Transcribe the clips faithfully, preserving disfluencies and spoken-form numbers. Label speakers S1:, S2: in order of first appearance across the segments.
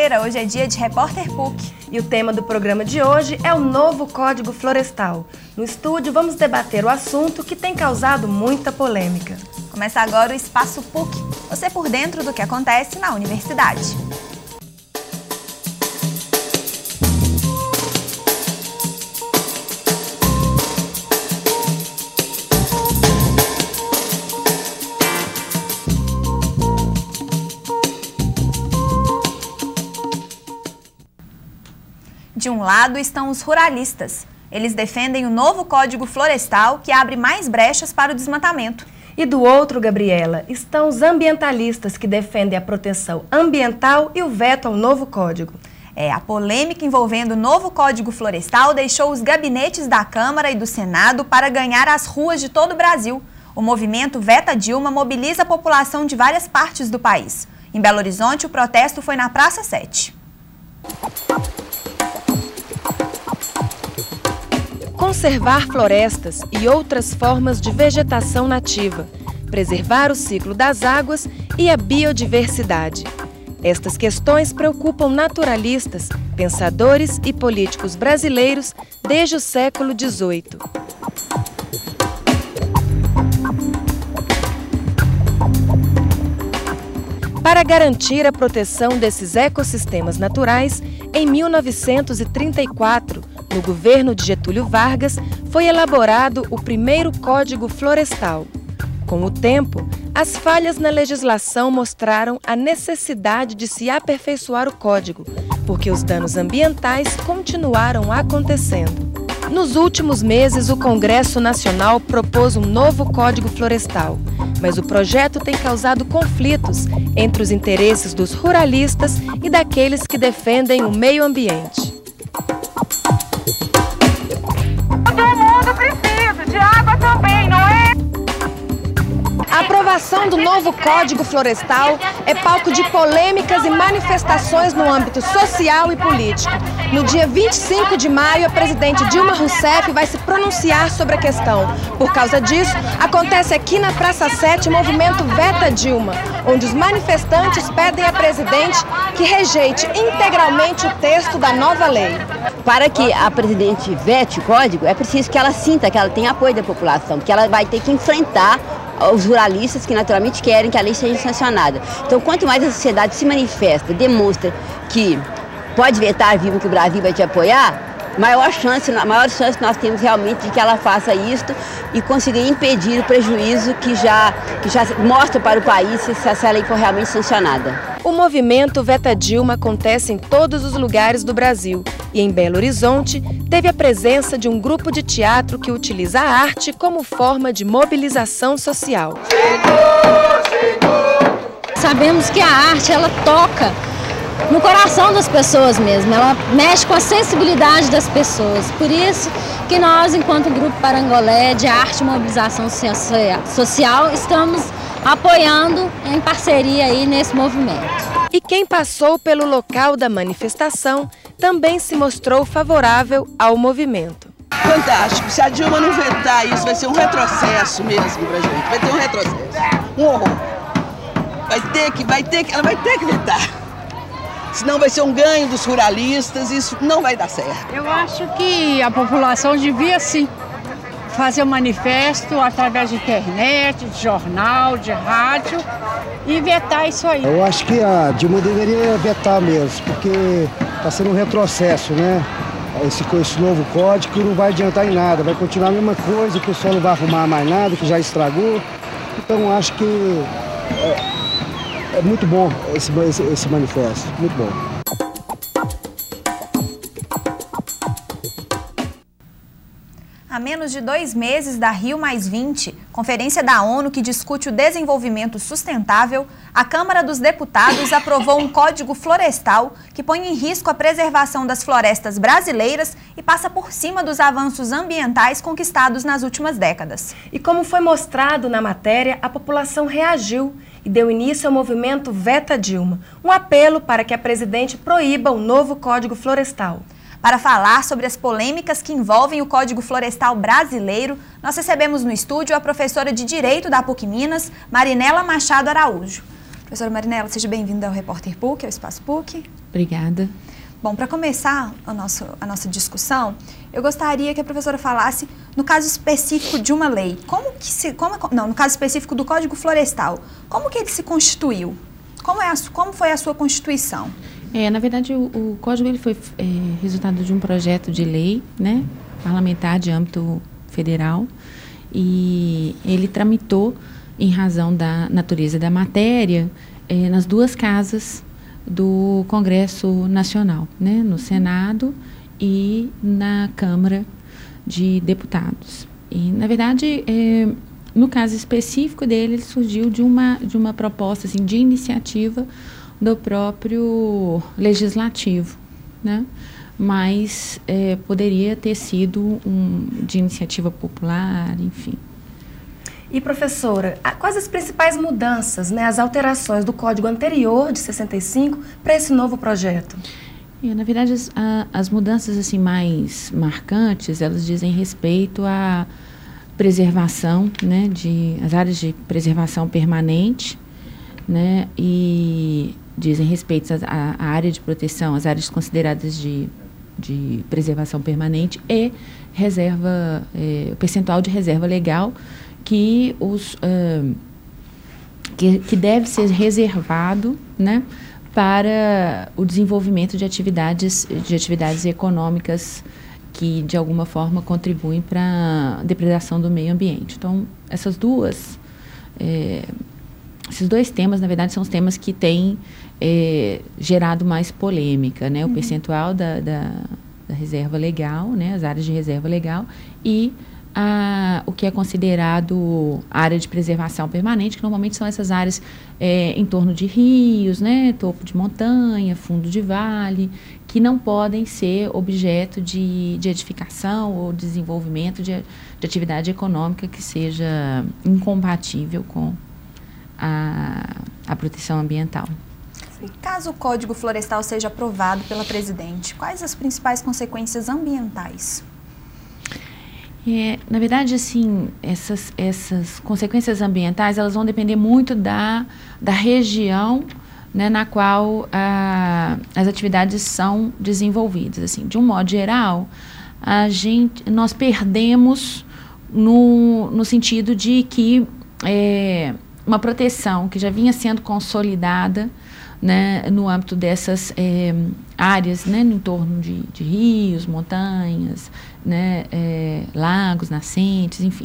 S1: quinta-feira, hoje é dia de Repórter P U C.
S2: E o tema do programa de hoje é o novo Código Florestal. No estúdio, vamos debater o assunto que tem causado muita polêmica.
S1: Começa agora o Espaço P U C, você por dentro do que acontece na universidade. De um lado estão os ruralistas. Eles defendem o novo Código Florestal que abre mais brechas para o desmatamento.
S2: E do outro, Gabriela, estão os ambientalistas que defendem a proteção ambiental e o veto ao novo código.
S1: É, a polêmica envolvendo o novo Código Florestal deixou os gabinetes da Câmara e do Senado para ganhar as ruas de todo o Brasil. O movimento Veta Dilma mobiliza a população de várias partes do país. Em Belo Horizonte, o protesto foi na Praça sete.
S2: Conservar florestas e outras formas de vegetação nativa, preservar o ciclo das águas e a biodiversidade. Estas questões preocupam naturalistas, pensadores e políticos brasileiros desde o século dezoito. Para garantir a proteção desses ecossistemas naturais, em mil novecentos e trinta e quatro, no governo de Getúlio Vargas, foi elaborado o primeiro Código Florestal. Com o tempo, as falhas na legislação mostraram a necessidade de se aperfeiçoar o código, porque os danos ambientais continuaram acontecendo. Nos últimos meses, o Congresso Nacional propôs um novo Código Florestal, mas o projeto tem causado conflitos entre os interesses dos ruralistas e daqueles que defendem o meio ambiente.
S3: Todo mundo precisa de água também, não é?
S2: A aprovação do novo Código Florestal é palco de polêmicas e manifestações no âmbito social e político. No dia vinte e cinco de maio, a presidente Dilma Rousseff vai se pronunciar sobre a questão. Por causa disso, acontece aqui na Praça sete o movimento Veta Dilma, onde os manifestantes pedem à presidente que rejeite integralmente o texto da nova lei.
S4: Para que a presidente vete o código, é preciso que ela sinta que ela tem apoio da população, porque ela vai ter que enfrentar os ruralistas que naturalmente querem que a lei seja sancionada. Então, quanto mais a sociedade se manifesta, demonstra que pode vetar, vivo que o Brasil vai te apoiar, maior chance, maior chance nós temos realmente de que ela faça isso e consiga impedir o prejuízo que já, que já mostra para o país se essa lei for realmente sancionada.
S2: O movimento Veta Dilma acontece em todos os lugares do Brasil e em Belo Horizonte teve a presença de um grupo de teatro que utiliza a arte como forma de mobilização social.
S5: Sabemos que a arte, ela toca no coração das pessoas mesmo, ela mexe com a sensibilidade das pessoas. Por isso que nós, enquanto Grupo Parangolé de Arte e Mobilização Social, estamos apoiando em parceria aí nesse movimento.
S2: E quem passou pelo local da manifestação também se mostrou favorável ao movimento.
S6: Fantástico, se a Dilma não vetar isso, vai ser um retrocesso mesmo pra gente, vai ter um retrocesso, um horror. Vai ter que, vai ter que, ela vai ter que vetar. Senão vai ser um ganho dos ruralistas, isso não vai dar certo.
S7: Eu acho que a população devia sim fazer um manifesto através de internet, de jornal, de rádio e vetar isso aí.
S8: Eu acho que a Dilma deveria vetar mesmo, porque está sendo um retrocesso, né? Esse, esse novo código não vai adiantar em nada, vai continuar a mesma coisa, o pessoal não vai arrumar mais nada, que já estragou. Então acho que é, é muito bom esse, esse, esse manifesto, muito bom.
S1: Há menos de dois meses da Rio mais vinte, conferência da ONU que discute o desenvolvimento sustentável, a Câmara dos Deputados aprovou um Código Florestal que põe em risco a preservação das florestas brasileiras e passa por cima dos avanços ambientais conquistados nas últimas décadas.
S2: E como foi mostrado na matéria, a população reagiu e deu início ao movimento Veta Dilma, um apelo para que a presidente proíba o novo Código Florestal.
S1: Para falar sobre as polêmicas que envolvem o Código Florestal brasileiro, nós recebemos no estúdio a professora de Direito da P U C Minas, Marinela Machado Araújo. Professora Marinella, seja bem-vinda ao Repórter P U C, ao Espaço P U C.
S9: Obrigada.
S1: Bom, para começar a nossa, a nossa discussão, eu gostaria que a professora falasse no caso específico de uma lei. Como que se... Como, não, no caso específico do Código Florestal. Como que ele se constituiu? Como, é a, como foi a sua constituição?
S9: É, na verdade, o, o Código ele foi é, resultado de um projeto de lei, né, parlamentar de âmbito federal, e ele tramitou em razão da natureza da matéria é, nas duas casas do Congresso Nacional, né, no Senado e na Câmara de Deputados. E, na verdade, é, no caso específico dele, ele surgiu de uma, de uma proposta assim, de iniciativa do próprio Legislativo, né? Mas é, poderia ter sido um, de iniciativa popular, enfim.
S10: E, professora, quais as principais mudanças, né, as alterações do Código anterior, de sessenta e cinco, para esse novo projeto?
S9: É, na verdade, as, a, as mudanças assim, mais marcantes, elas dizem respeito à preservação, né, de, as áreas de preservação permanente, né, e dizem respeito à, à área de proteção, as áreas consideradas de, de preservação permanente e reserva, é, o percentual de reserva legal, que, os, uh, que, que deve ser reservado, né, para o desenvolvimento de atividades, de atividades econômicas que, de alguma forma, contribuem para a depredação do meio ambiente. Então, essas duas, é, esses dois temas, na verdade, são os temas que têm é, gerado mais polêmica, né, o uhum. percentual da, da, da reserva legal, né, as áreas de reserva legal, e A, o que é considerado área de preservação permanente, que normalmente são essas áreas é, em torno de rios, né, topo de montanha, fundo de vale, que não podem ser objeto de, de edificação ou desenvolvimento de, de atividade econômica que seja incompatível com a, a proteção ambiental.
S1: Caso o Código Florestal seja aprovado pela presidente, quais as principais consequências ambientais?
S9: É, na verdade, assim, essas, essas consequências ambientais, elas vão depender muito da, da região, né, na qual a, as atividades são desenvolvidas. Assim, de um modo geral, a gente, nós perdemos no, no sentido de que é, uma proteção que já vinha sendo consolidada, né, no âmbito dessas é, áreas, né, em torno de, de rios, montanhas, né, é, lagos, nascentes, enfim.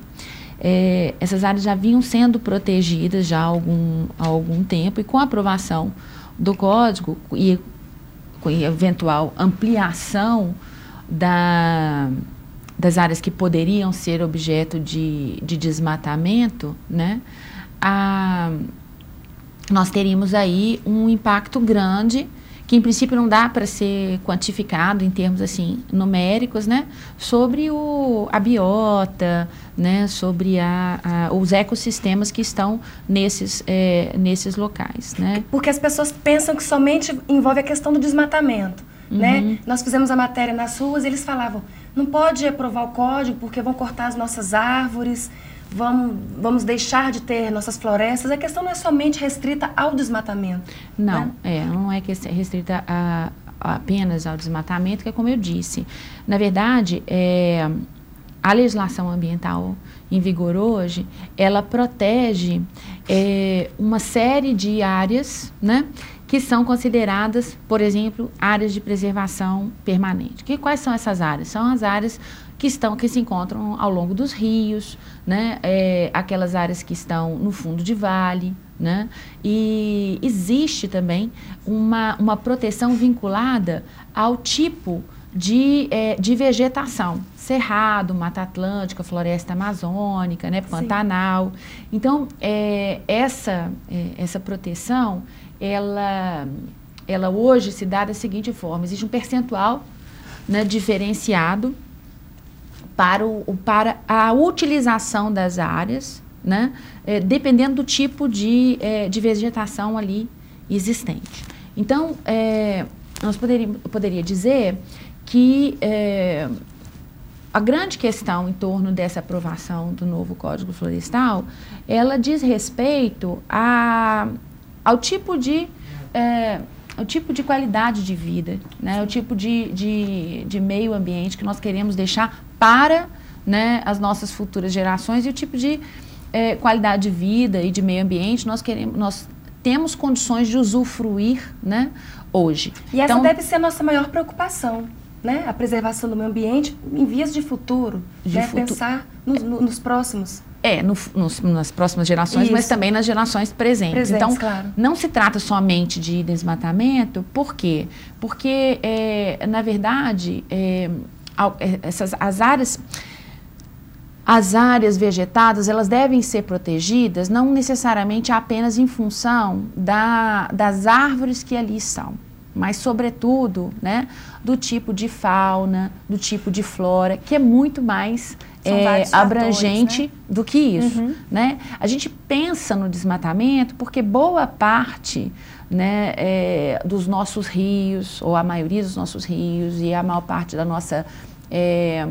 S9: É, essas áreas já vinham sendo protegidas já há algum, há algum tempo, e com a aprovação do Código e com eventual ampliação da, das áreas que poderiam ser objeto de, de desmatamento, né, a nós teríamos aí um impacto grande, que em princípio não dá para ser quantificado em termos assim numéricos, né, sobre o, a biota, né, sobre a, a, os ecossistemas que estão nesses, é, nesses locais, né.
S10: Porque as pessoas pensam que somente envolve a questão do desmatamento, uhum. né. Nós fizemos a matéria nas ruas e eles falavam, não pode aprovar o código porque vão cortar as nossas árvores, Vamos, vamos deixar de ter nossas florestas. A questão não é somente restrita ao desmatamento.
S9: Não,
S10: né?
S9: é, não é que é restrita a, a apenas ao desmatamento, que é como eu disse. Na verdade, é, a legislação ambiental em vigor hoje, ela protege é, uma série de áreas, né, que são consideradas, por exemplo, áreas de preservação permanente. Que, quais são essas áreas? São as áreas que estão, que se encontram ao longo dos rios, né, é, aquelas áreas que estão no fundo de vale, né, e existe também uma, uma proteção vinculada ao tipo de, é, de vegetação, cerrado, mata atlântica, floresta amazônica, né, pantanal. Sim. Então, é, essa, é, essa proteção, ela, ela hoje se dá da seguinte forma, existe um percentual, né, diferenciado para, o, para a utilização das áreas, né, é, dependendo do tipo de, é, de vegetação ali existente. Então, é, nós poderíamos, eu poderia dizer que é, a grande questão em torno dessa aprovação do novo Código Florestal, ela diz respeito a, ao tipo de, é, ao tipo de qualidade de vida, né? O tipo de, de, de meio ambiente que nós queremos deixar para, né, as nossas futuras gerações e o tipo de é, qualidade de vida e de meio ambiente nós queremos, nós temos condições de usufruir, né, hoje.
S10: E essa
S9: então,
S10: deve ser a nossa maior preocupação, né? A preservação do meio ambiente em vias de futuro, de né? futuro. Pensar no, no, nos próximos.
S9: É, no, nos, nas próximas gerações, Isso. mas também nas gerações presentes.
S10: presentes
S9: então,
S10: claro.
S9: Não se trata somente de desmatamento, por quê? Porque, é, na verdade, é, essas, as áreas... As áreas vegetadas, elas devem ser protegidas não necessariamente apenas em função da, das árvores que ali estão, mas sobretudo, né, do tipo de fauna, do tipo de flora, que é muito mais é, abrangente fatores, né? do que isso. Uhum. Né? A gente pensa no desmatamento porque boa parte, né, é, dos nossos rios, ou a maioria dos nossos rios e a maior parte da nossa é,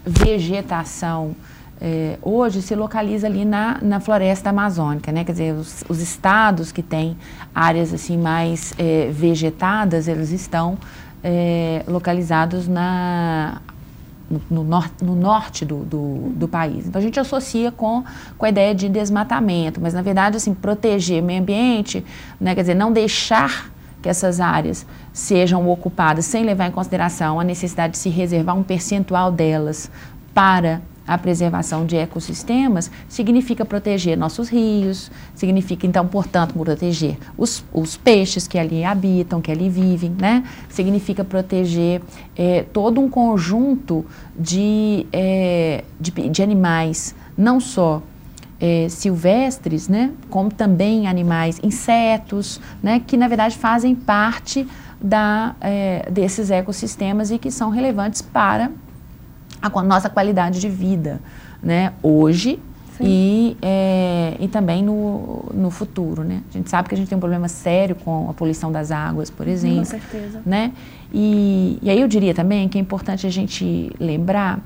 S9: vegetação É, hoje se localiza ali na, na floresta amazônica, né? Quer dizer, os, os estados que têm áreas assim mais é, vegetadas, eles estão é, localizados na, no, no, nor, no norte do, do, do país. Então a gente associa com, com a ideia de desmatamento, mas na verdade assim, proteger o meio ambiente, né? Quer dizer, não deixar que essas áreas sejam ocupadas sem levar em consideração a necessidade de se reservar um percentual delas para a preservação de ecossistemas, significa proteger nossos rios, significa, então, portanto, proteger os, os peixes que ali habitam, que ali vivem, né? Significa proteger é, todo um conjunto de, é, de, de animais, não só é, silvestres, né? Como também animais, insetos, né? Que, na verdade, fazem parte da, é, desses ecossistemas e que são relevantes para a nossa qualidade de vida, né, hoje e, é, e também no, no futuro, né? A gente sabe que a gente tem um problema sério com a poluição das águas, por exemplo.
S10: Com certeza.
S9: Né? E, e aí eu diria também que é importante a gente lembrar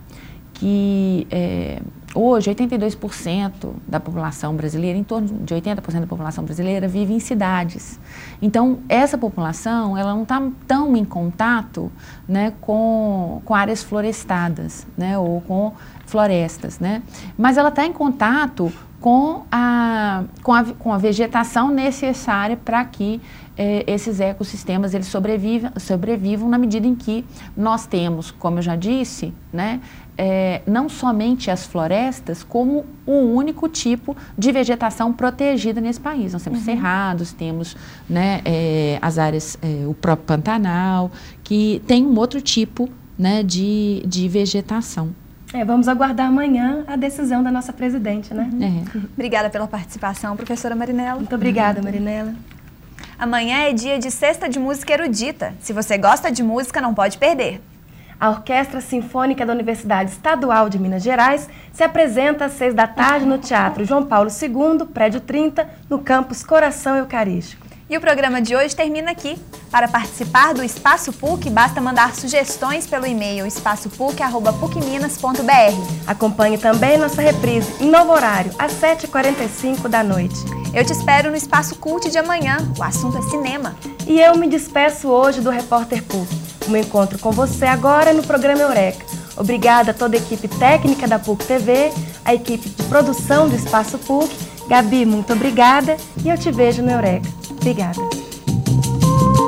S9: que é, hoje oitenta e dois por cento da população brasileira, em torno de oitenta por cento da população brasileira vive em cidades. Então, essa população, ela não está tão em contato, né, com, com áreas florestadas, né, ou com florestas, né? Mas ela está em contato com a, com a, com a vegetação necessária para que eh, esses ecossistemas eles sobrevivam, sobrevivam na medida em que nós temos, como eu já disse, né, é, não somente as florestas, como o único tipo de vegetação protegida nesse país. Nós temos uhum. cerrados, temos, né, é, as áreas, é, o próprio Pantanal, que tem um outro tipo, né, de, de vegetação.
S10: É, vamos aguardar amanhã a decisão da nossa presidente, né?
S1: É. Obrigada pela participação, professora Marinela.
S10: Muito obrigada, Marinela.
S1: Amanhã é dia de Sexta de Música Erudita. Se você gosta de música, não pode perder.
S10: A Orquestra Sinfônica da Universidade Estadual de Minas Gerais se apresenta às seis da tarde no Teatro João Paulo segundo, prédio trinta, no campus Coração Eucarístico.
S1: E o programa de hoje termina aqui. Para participar do Espaço P U C, basta mandar sugestões pelo e-mail espaço puc arroba puc minas ponto b r.
S10: Acompanhe também nossa reprise em novo horário, às sete e quarenta e cinco da noite.
S1: Eu te espero no Espaço Cult de amanhã. O assunto é cinema.
S10: E eu me despeço hoje do Repórter P U C. O meu encontro com você agora é no programa Eureka. Obrigada a toda a equipe técnica da P U C T V, a equipe de produção do Espaço P U C. Gabi, muito obrigada e eu te vejo no Eureka. Obrigada.